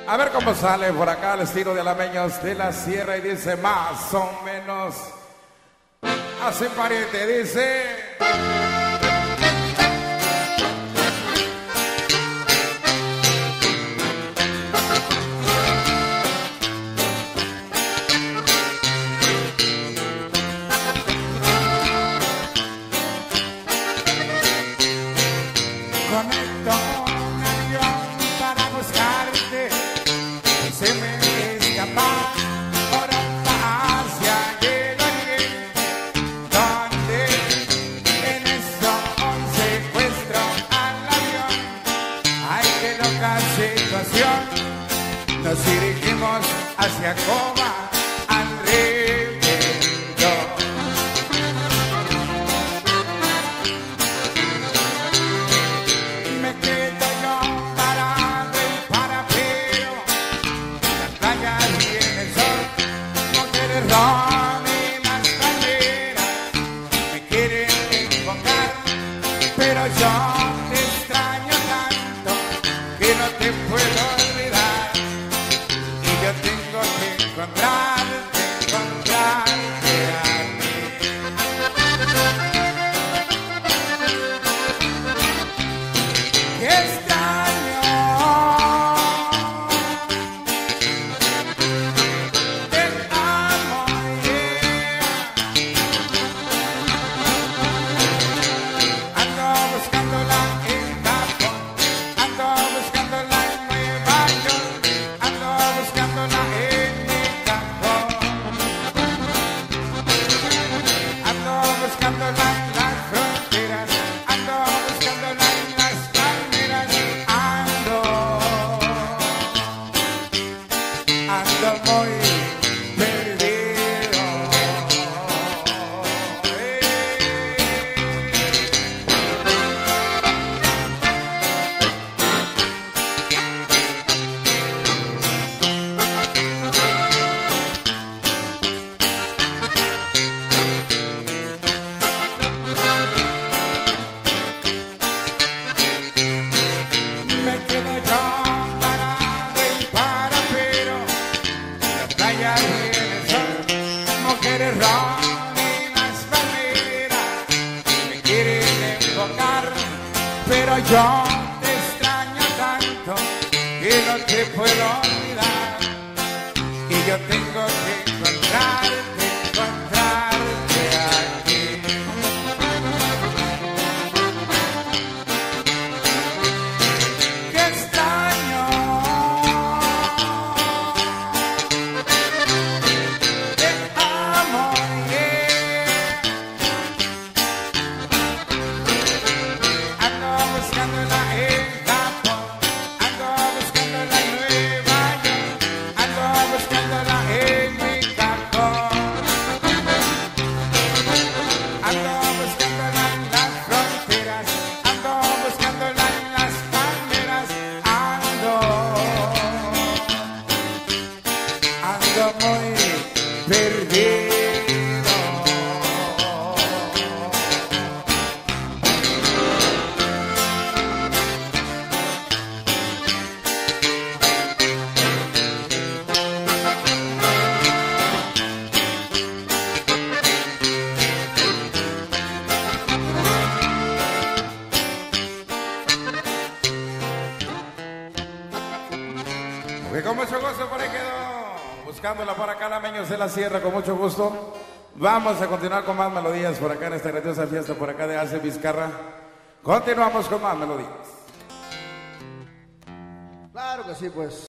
A ver cómo sale por acá el estilo de Alameños de la Sierra y dice más o menos. Así pariente, dice. Conecto un avión para buscarte, se me escapa Europa, Asia y el Oriente, donde en eso secuestro al avión. Ay, qué loca situación, nos dirigimos hacia Cuba al río. Y las palmeras me quieren invocar, pero yo te extraño tanto que no te puedo olvidar. Y yo tengo que encontrarte a ti. Qué extraño. Mujeres ron y las palmeras me quieren invocar, pero yo te extraño tanto que no te puedo olvidar. Y yo tengo que encontrarte aquí. Qué extraño. Muy perdido. Y con mucho gusto por ahí quedó. Buscándola por acá, Alameños de la Sierra, con mucho gusto. Vamos a continuar con más melodías por acá en esta grandiosa fiesta por acá de Arce Vizcarra. Continuamos con más melodías. Claro que sí, pues.